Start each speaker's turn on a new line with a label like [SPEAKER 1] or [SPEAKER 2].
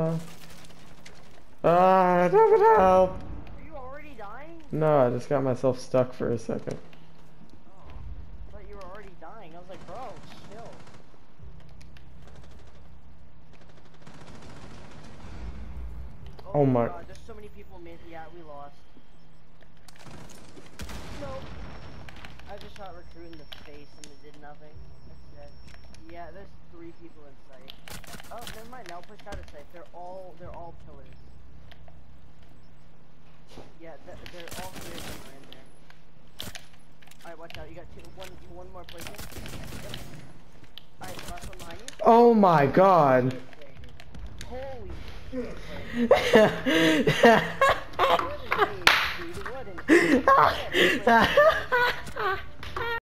[SPEAKER 1] Help.
[SPEAKER 2] Are you already dying?
[SPEAKER 1] No, I just got myself stuck for a second.
[SPEAKER 2] Oh, I thought you were already dying. I was like, bro, chill.
[SPEAKER 1] Oh my.
[SPEAKER 2] God, there's so many people mid. Yeah, we lost. Nope. I just shot recruit in the face and it did nothing. That's dead. Yeah, there's 3 people in sight. Oh, never mind. Now push out of sight. They're all pillars. Yeah, they're all 3 of them are in there. Alright, watch out. You got one more person. Yep. Alright, last one behind you.
[SPEAKER 1] Oh my god.
[SPEAKER 2] Holy shit. What an ace, dude. What an ace.